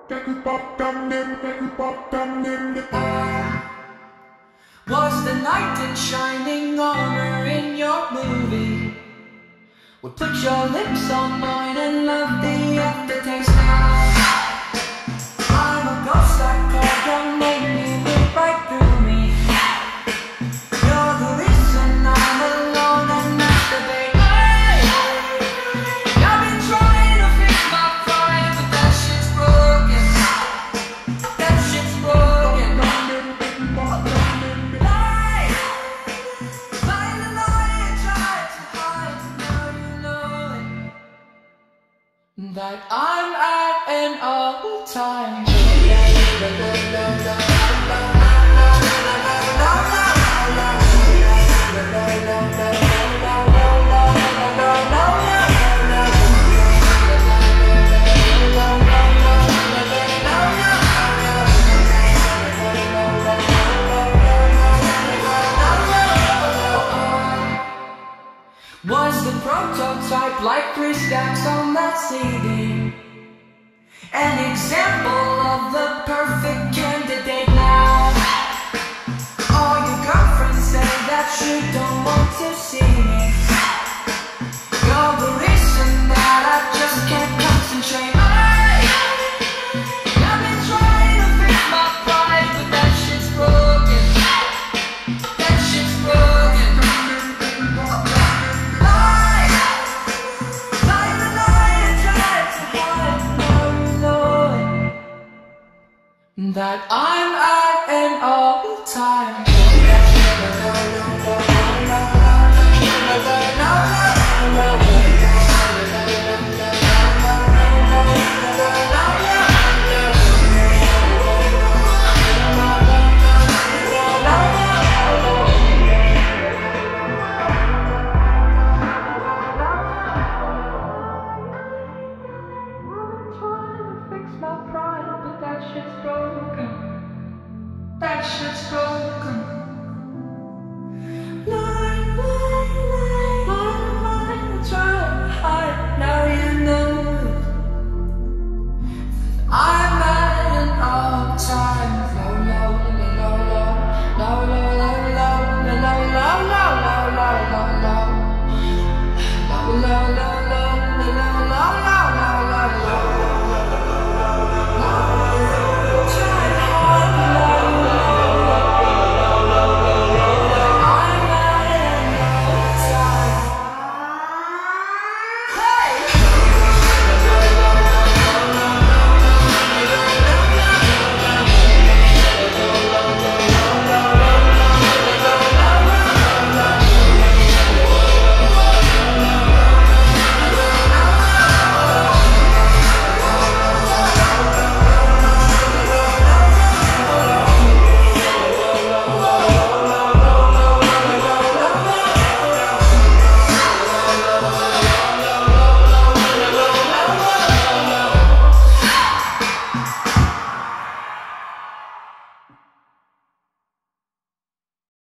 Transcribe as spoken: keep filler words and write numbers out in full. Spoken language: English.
Was the knight in shining armor in your movie? Well, put your lips on mine and love the aftertaste now. I'm a ghost, I called your name, you went right through me. You're the reason I'm alone and masturbate. I've been trying to fix my pride, but that shit's broken. That shit's broken. Lie, lie, the lie you tried to hide, now you know it. That I'm at an all-time. Was the prototype like three stacks on that C D? An example of the perfect candidate now. All your girlfriends say that you don't want to see me. You're the reason that I just can't concentrate. I've been trying to fix my pride, but that shit's broken. That shit's broken. That I'm at an all-time. That shit's broken. That shit's broken.